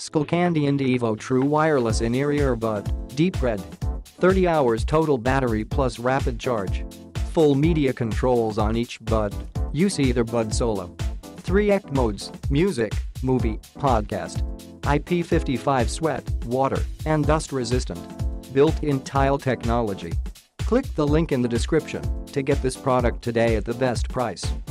Skullcandy S2IVW True Wireless In-Ear Earbud, Deep Red. 30 hours total battery plus rapid charge. Full media controls on each bud. Use either bud solo. 3 EC modes: music, movie, podcast. IP55 sweat, water, and dust resistant. Built-in tile technology. Click the link in the description to get this product today at the best price.